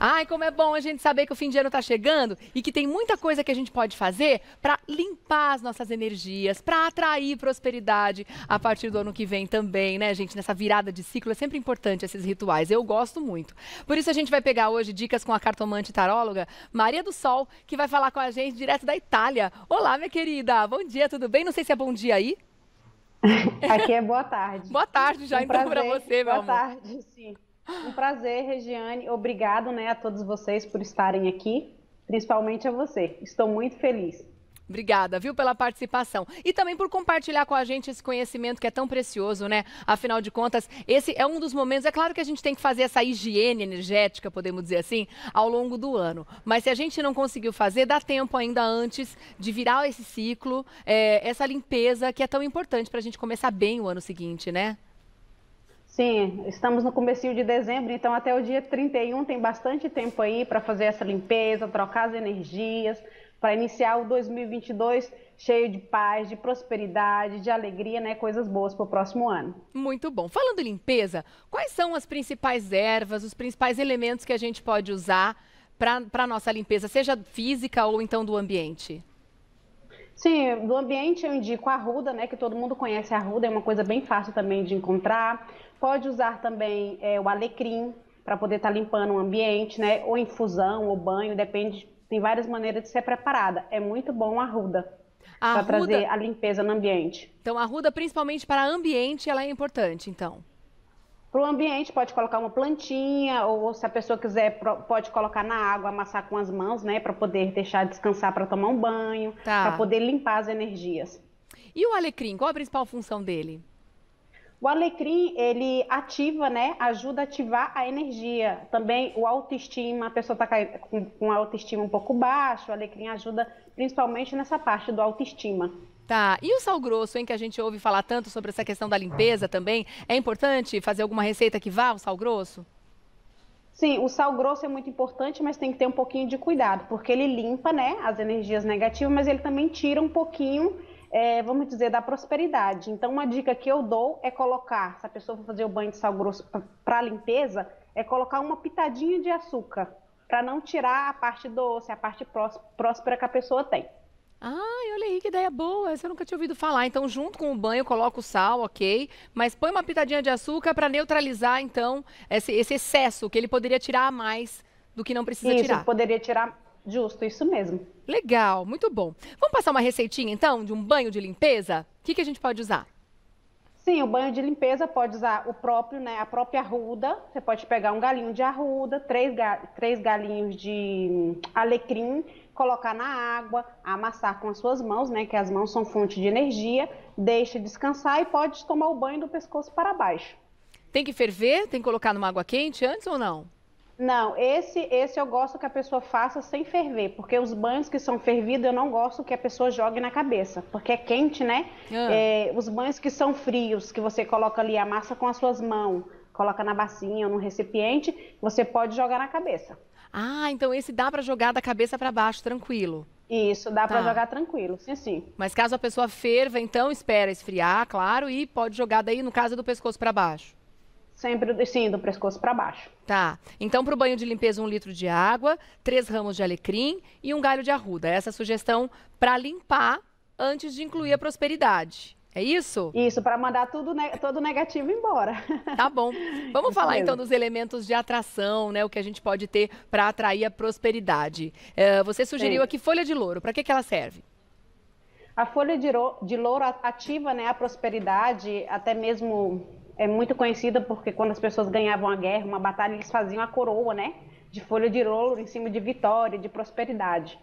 Ai, como é bom a gente saber que o fim de ano está chegando e que tem muita coisa que a gente pode fazer para limpar as nossas energias, para atrair prosperidade a partir do ano que vem também, né, gente? Nessa virada de ciclo é sempre importante esses rituais. Eu gosto muito. Por isso a gente vai pegar hoje dicas com a cartomante taróloga Maria do Sol, que vai falar com a gente direto da Itália. Olá, minha querida. Bom dia, tudo bem? Não sei se é bom dia aí. Aqui é boa tarde. Boa tarde já, então, para você, meu amor. Boa tarde, sim. Um prazer, Regiane. Obrigado, né, a todos vocês por estarem aqui, principalmente a você. Estou muito feliz. Obrigada, viu, pela participação. E também por compartilhar com a gente esse conhecimento que é tão precioso, né? Afinal de contas, esse é um dos momentos, é claro que a gente tem que fazer essa higiene energética, podemos dizer assim, ao longo do ano. Mas se a gente não conseguiu fazer, dá tempo ainda antes de virar esse ciclo, essa limpeza que é tão importante para a gente começar bem o ano seguinte, né? Sim, estamos no comecinho de dezembro, então até o dia 31 tem bastante tempo aí para fazer essa limpeza, trocar as energias, para iniciar o 2022 cheio de paz, de prosperidade, de alegria, né? Coisas boas para o próximo ano. Muito bom. Falando em limpeza, quais são as principais ervas, os principais elementos que a gente pode usar para a nossa limpeza, seja física ou então do ambiente? Sim, do ambiente eu indico a arruda, né? Que todo mundo conhece a arruda, é uma coisa bem fácil também de encontrar. Pode usar também o alecrim para poder estar limpando o ambiente, né? Ou infusão, ou banho, depende. Tem várias maneiras de ser preparada. É muito bom a arruda A para arruda, trazer a limpeza no ambiente. então a arruda principalmente para ambiente, ela é importante, então. Para o ambiente, pode colocar uma plantinha, ou se a pessoa quiser, pode colocar na água, amassar com as mãos, né? Para poder deixar descansar para tomar um banho, para Tá. poder limpar as energias. E o alecrim, qual a principal função dele? O alecrim, ele ativa, né? Ajuda a ativar a energia. Também o autoestima, a pessoa está com a autoestima um pouco baixa, o alecrim ajuda principalmente nessa parte do autoestima. Tá. E o sal grosso, hein, que a gente ouve falar tanto sobre essa questão da limpeza também. É importante fazer alguma receita que vá ao sal grosso? Sim, o sal grosso é muito importante, mas tem que ter um pouquinho de cuidado, porque ele limpa, né, as energias negativas, mas ele também tira um pouquinho, vamos dizer, da prosperidade. Então, uma dica que eu dou é colocar, se a pessoa for fazer o banho de sal grosso para limpeza, é colocar uma pitadinha de açúcar, para não tirar a parte doce, a parte próspera que a pessoa tem. Ai, olha aí que ideia boa. Essa eu nunca tinha ouvido falar. Então, junto com o banho, coloca o sal, ok. Mas põe uma pitadinha de açúcar para neutralizar, então, esse excesso que ele poderia tirar a mais do que não precisa Isso, tirar. poderia tirar justo, isso mesmo. Legal, muito bom. Vamos passar uma receitinha, então, de um banho de limpeza? O que a gente pode usar? Sim, o banho de limpeza pode usar o próprio, né, a própria arruda. Você pode pegar um galinho de arruda, três galinhos de alecrim, colocar na água, amassar com as suas mãos, né, que as mãos são fonte de energia, deixa descansar e pode tomar o banho do pescoço para baixo. Tem que ferver? Tem que colocar numa água quente antes ou não? Não, esse eu gosto que a pessoa faça sem ferver, porque os banhos que são fervidos eu não gosto que a pessoa jogue na cabeça, porque é quente, né? Ah. Os banhos que são frios, que você coloca ali, amassa com as suas mãos, coloca na bacinha ou no recipiente, você pode jogar na cabeça. Ah, então esse dá para jogar da cabeça para baixo, tranquilo. Isso, dá para Tá. jogar tranquilo, sim, sim. Mas caso a pessoa ferva, então espera esfriar, claro, e pode jogar daí, no caso, do pescoço para baixo. Sempre, sim, do pescoço para baixo. Tá. Então, para o banho de limpeza, 1 litro de água, 3 ramos de alecrim e um galho de arruda. Essa é a sugestão para limpar antes de incluir a prosperidade. É isso? Isso, para mandar tudo, todo negativo embora. Tá bom. Vamos Isso falar então mesmo. dos elementos de atração, né? O que a gente pode ter para atrair a prosperidade. Você sugeriu Sim. aqui folha de louro. Para que ela serve? A folha de louro ativa, né, a prosperidade, até mesmo é muito conhecida porque quando as pessoas ganhavam a guerra, uma batalha, eles faziam a coroa, né, de folha de louro em cima de vitória, de prosperidade.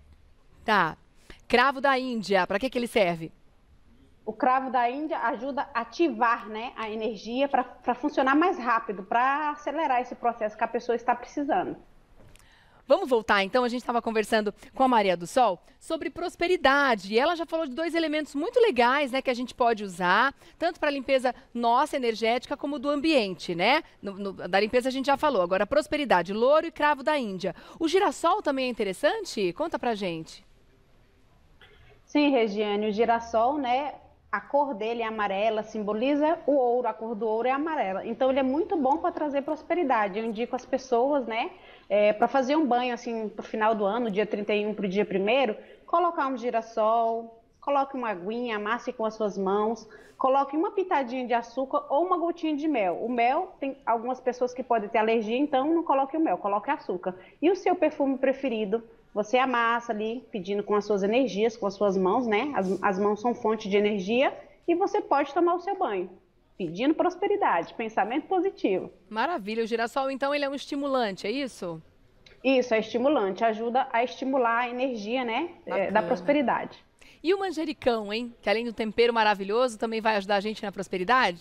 Tá. Cravo da Índia. Para que ele serve? O cravo da Índia ajuda a ativar, né, a energia para funcionar mais rápido, para acelerar esse processo que a pessoa está precisando. Vamos voltar, então, a gente estava conversando com a Maria do Sol sobre prosperidade. E ela já falou de 2 elementos muito legais, né, que a gente pode usar, tanto para a limpeza nossa, energética, como do ambiente, né? Da limpeza a gente já falou. Agora, prosperidade, louro e cravo da Índia. O girassol também é interessante? Conta pra gente. Sim, Regiane, o girassol, né, a cor dele é amarela, simboliza o ouro, a cor do ouro é amarela. Então ele é muito bom para trazer prosperidade. Eu indico as pessoas, né, para fazer um banho assim pro final do ano, dia 31 para o dia 1º, colocar um girassol, coloque uma aguinha, amasse com as suas mãos, coloque uma pitadinha de açúcar ou uma gotinha de mel. O mel, tem algumas pessoas que podem ter alergia, então não coloque o mel, coloque açúcar. E o seu perfume preferido, você amassa ali, pedindo com as suas energias, com as suas mãos, né? As mãos são fonte de energia e você pode tomar o seu banho, pedindo prosperidade, pensamento positivo. Maravilha. O girassol, então, ele é um estimulante, é isso? Isso, é estimulante, ajuda a estimular a energia, né, da prosperidade. E o manjericão, hein? Que além do tempero maravilhoso, também vai ajudar a gente na prosperidade?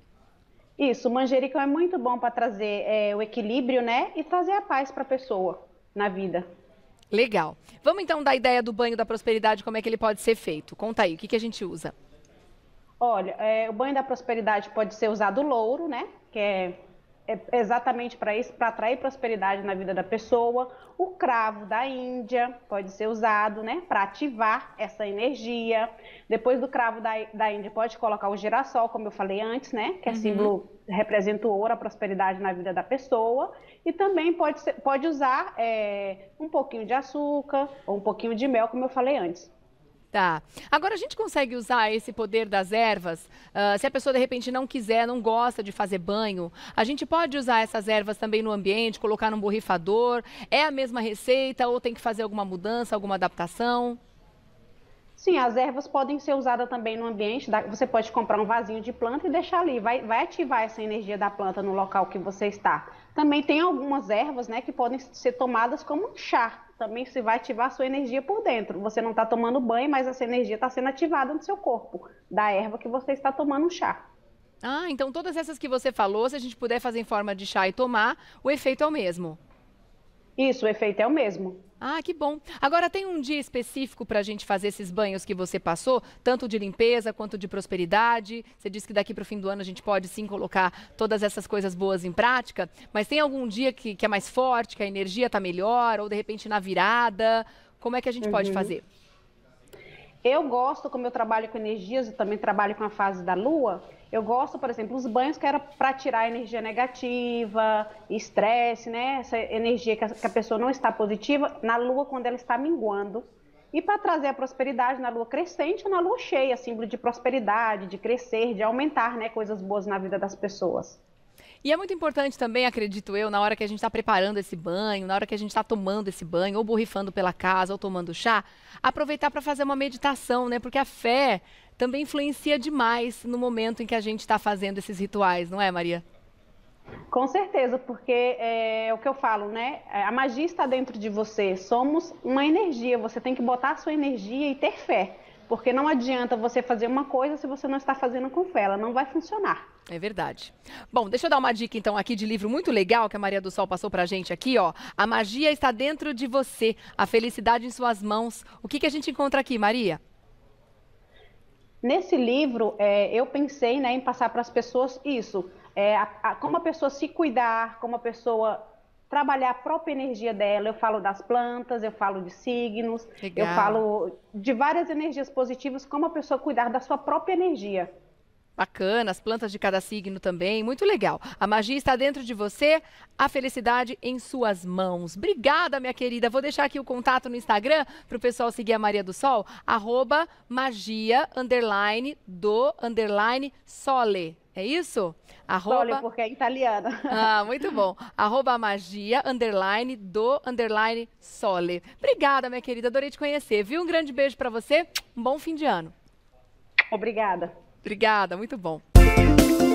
Isso, o manjericão é muito bom para trazer o equilíbrio, né? E trazer a paz para a pessoa na vida. Legal. Vamos então dar a ideia do banho da prosperidade, como é que ele pode ser feito. Conta aí, o que a gente usa? Olha, o banho da prosperidade pode ser usado louro, né? Que é exatamente para isso, para atrair prosperidade na vida da pessoa. O cravo da Índia pode ser usado, né, para ativar essa energia. Depois do cravo da Índia, pode colocar o girassol, como eu falei antes, né, que é símbolo, representa o ouro, a prosperidade na vida da pessoa. E também pode usar um pouquinho de açúcar ou um pouquinho de mel, como eu falei antes. Tá. Agora a gente consegue usar esse poder das ervas, se a pessoa de repente não quiser, não gosta de fazer banho, a gente pode usar essas ervas também no ambiente, colocar num borrifador, é a mesma receita ou tem que fazer alguma mudança, alguma adaptação? Sim, as ervas podem ser usadas também no ambiente, você pode comprar um vasinho de planta e deixar ali, vai ativar essa energia da planta no local que você está. Também tem algumas ervas, né, que podem ser tomadas como um chá. Também se vai ativar a sua energia por dentro. Você não está tomando banho, mas essa energia está sendo ativada no seu corpo, da erva que você está tomando um chá. Ah, então todas essas que você falou, se a gente puder fazer em forma de chá e tomar, o efeito é o mesmo. Isso, o efeito é o mesmo. Ah, que bom. Agora, tem um dia específico para a gente fazer esses banhos que você passou, tanto de limpeza quanto de prosperidade? Você disse que daqui para o fim do ano a gente pode sim colocar todas essas coisas boas em prática, mas tem algum dia que é mais forte, que a energia está melhor, ou de repente na virada? Como é que a gente pode fazer? Eu gosto, como eu trabalho com energias, eu também trabalho com a fase da lua, eu gosto, por exemplo, os banhos que era para tirar a energia negativa, estresse, né? Essa energia que a pessoa não está positiva, na lua quando ela está minguando. E para trazer a prosperidade na lua crescente ou na lua cheia, símbolo de prosperidade, de crescer, de aumentar, né, coisas boas na vida das pessoas. E é muito importante também, acredito eu, na hora que a gente está preparando esse banho, na hora que a gente está tomando esse banho, ou borrifando pela casa, ou tomando chá, aproveitar para fazer uma meditação, né? Porque a fé também influencia demais no momento em que a gente está fazendo esses rituais, não é, Maria? Com certeza, porque é o que eu falo, né? A magia está dentro de você, somos uma energia, você tem que botar a sua energia e ter fé. Porque não adianta você fazer uma coisa se você não está fazendo com fé, ela não vai funcionar. É verdade. Bom, deixa eu dar uma dica então aqui de livro muito legal que a Maria do Sol passou pra gente aqui, ó. A magia está dentro de você, a felicidade em suas mãos. O que a gente encontra aqui, Maria? Nesse livro, eu pensei, né, em passar para as pessoas isso, como a pessoa se cuidar, como a pessoa trabalhar a própria energia dela. Eu falo das plantas, eu falo de signos, Legal. Eu falo de várias energias positivas, como a pessoa cuidar da sua própria energia. Bacana, as plantas de cada signo também, muito legal. A magia está dentro de você, a felicidade em suas mãos. Obrigada, minha querida. Vou deixar aqui o contato no Instagram para o pessoal seguir a Maria do Sol, @magia_do_sole. É isso? Sole, porque é italiana. Ah, muito bom. @magia_do_sole. Obrigada, minha querida. Adorei te conhecer, viu? Um grande beijo para você. Um bom fim de ano. Obrigada. Obrigada, muito bom.